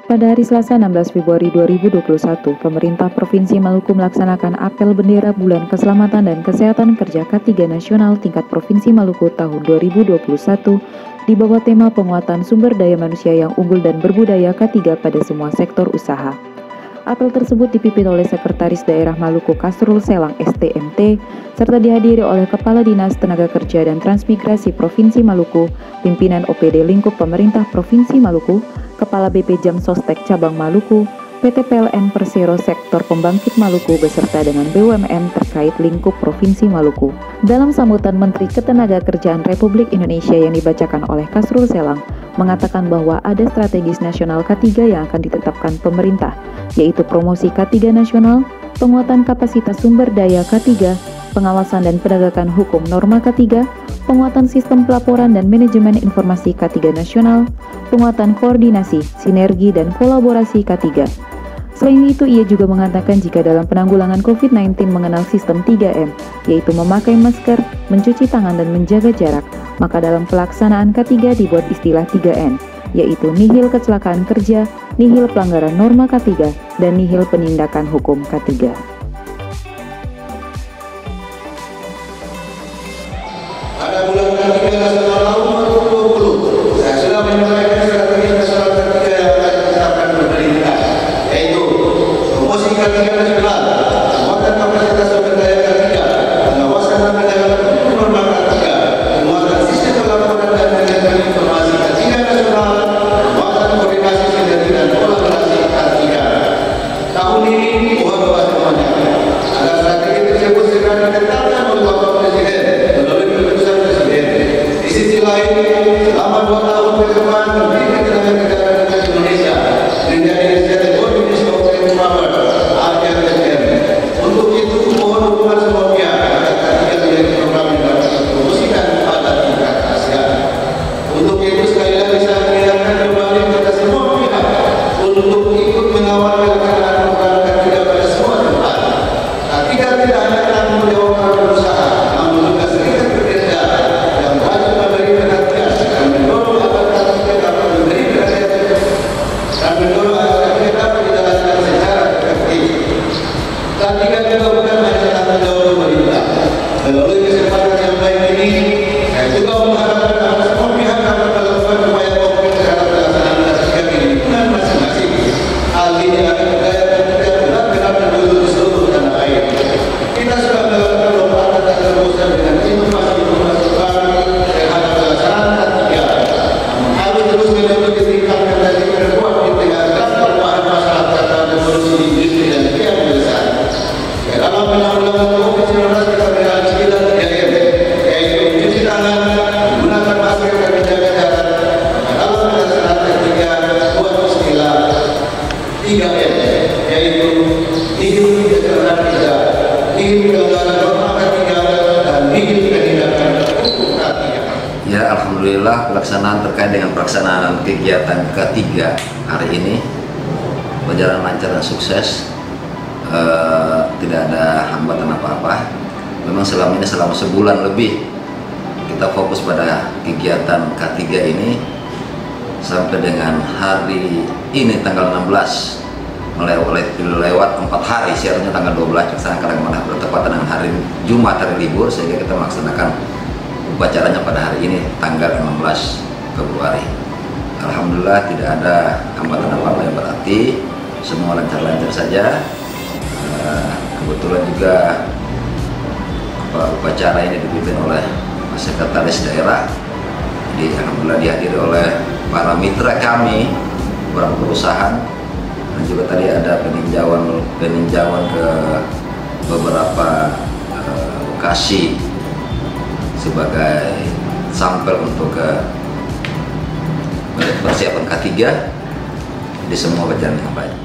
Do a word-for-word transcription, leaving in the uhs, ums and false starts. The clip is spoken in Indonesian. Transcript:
Pada hari Selasa enam belas Februari dua ribu dua puluh satu, pemerintah Provinsi Maluku melaksanakan apel bendera Bulan Keselamatan dan Kesehatan Kerja K tiga Nasional tingkat Provinsi Maluku tahun dua ribu dua puluh satu di bawah tema penguatan sumber daya manusia yang unggul dan berbudaya K tiga pada semua sektor usaha. Apel tersebut dipimpin oleh Sekretaris Daerah Maluku Kasrul Selang S T M T, serta dihadiri oleh Kepala Dinas Tenaga Kerja dan Transmigrasi Provinsi Maluku, pimpinan O P D lingkup pemerintah Provinsi Maluku, Kepala B P Jam Sostek Cabang Maluku, P T P L N Persero Sektor Pembangkit Maluku beserta dengan B U M N terkait lingkup Provinsi Maluku. Dalam sambutan Menteri Ketenagakerjaan Republik Indonesia yang dibacakan oleh Kasrul Selang, mengatakan bahwa ada strategis nasional K tiga yang akan ditetapkan pemerintah, yaitu promosi K tiga nasional, penguatan kapasitas sumber daya K tiga, pengawasan dan penegakan hukum norma K tiga, penguatan sistem pelaporan dan manajemen informasi K tiga nasional, penguatan koordinasi, sinergi, dan kolaborasi K tiga. Selain itu, ia juga mengatakan jika dalam penanggulangan covid sembilan belas mengenal sistem tiga M, yaitu memakai masker, mencuci tangan, dan menjaga jarak, maka dalam pelaksanaan K tiga dibuat istilah tiga N, yaitu nihil kecelakaan kerja, nihil pelanggaran norma K tiga, dan nihil penindakan hukum K tiga. Pada bulan K tiga nasional tahun dua ribu dua puluh, saya sudah menyampaikan strategi nasional K tiga yang akan ditetapkan pemerintah, yaitu promosi K tiga nasional, penguatan kapasitas sumber daya K tiga, pengawasan dan penegakan hukum norma K tiga, penguatan sistem pelaporan dan manajemen informasi K tiga nasional, penguatan koordinasi sinergi dan kolaborasi K tiga. Tahun ini, mohon doa semuanya agar strategi tersebut segera ditetapkan oleh Bapak Presiden. Di sisi lain, selama dua tahun ke depan, Menteri Ketenagakerjaan Republik Indonesia menjadi inisiatif Organisasi Open Power A K T M. Untuk itu, mohon dukungan semua pihak agar K tiga menjadi program yang dapat dipromosikan pada tingkat ASEAN. Untuk itu, sekali lagi saya mengingatkan kembali kepada semua pihak untuk ikut mengawal pelaksanaan program K tiga pada semua tempat. K tiga tidak hanya tanggung jawab para pengusaha, namun juga serikat pekerja yang wajib memberi perhatian dan mendorong agar K tiga dapat memberi perhatian dan mendorong agar K tiga dapat dijalankan secara efektif. K tiga juga bukan hanya tanggung jawab pemerintah. Melalui kesempatan yang baik ini, saya juga mengharapkan agar semua pihak dapat melakukan upaya konkret terhadap pelaksanaan K tiga di lingkungan masing-masing. Hal ini akan budaya K tiga benar-benar terwujud di seluruh tanah air. Kita sudah melakukan lompatan dan terobosan dengan inovasi-inovasi baru terhadap pelaksanaan K tiga. Namun harus terus menerus ditingkatkan dan diperkuat di tengah rasa perubahan masyarakat dan revolusi industri dan kebiasaan. Dalam penanggulangan covid sembilan belas kita berhasil dan tiga M, yaitu mencuci tangan, menggunakan masker dan menjaga jarak. Dalam pelaksanaan K tiga buat istilah tiga M, yaitu nihil kecelakaan kerja, nihil pelanggaran norma K tiga, dan nihil penindakan hukum K tiga. Ya, alhamdulillah pelaksanaan terkait dengan pelaksanaan kegiatan K tiga hari ini berjalan lancar dan sukses. E, tidak ada hambatan apa-apa. Memang selama ini selama sebulan lebih kita fokus pada kegiatan K tiga ini sampai dengan hari ini tanggal enam belas melewat, lewat empat hari, seharusnya tanggal dua belas karena karena bertepatan dengan hari Jumat, hari libur, sehingga kita melaksanakan upacaranya pada hari ini tanggal enam belas Februari. Alhamdulillah tidak ada hambatan apa-apa yang berarti, semua lancar-lancar saja. Kebetulan juga upacara ini dipimpin oleh Sekretaris Daerah, jadi alhamdulillah dihadiri oleh para mitra kami, beberapa perusahaan, dan juga tadi ada peninjauan peninjauan ke beberapa uh, lokasi sebagai sampel untuk ke persiapan K tiga. Di semua berjalan dengan baik.